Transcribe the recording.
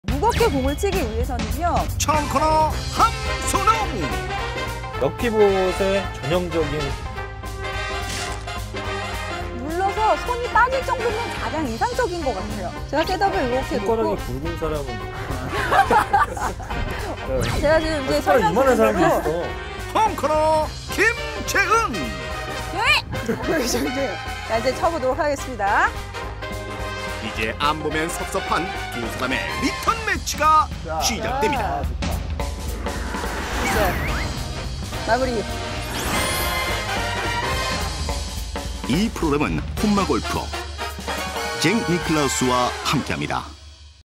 무겁게 공을 치기 위해서는요. 처음 코너 함선홍. 럭키봇의 전형적인 눌러서 손이 빠질 정도면 가장 이상적인 것 같아요. 제가 셋업을 이렇게 손가락이 놓고 굵은 사람은 제가 지금 이제 손가락 이만한 사람도 설명드린 있어. 홈 코너 김채은. 대로 자, 이제 쳐보도록 하겠습니다. 이제 안 보면 섭섭한 두 사람의 리턴 매치가 시작됩니다. 됐어요. 마무리. 이 프로그램은 홈마 골프 잭 니클라우스와 함께합니다.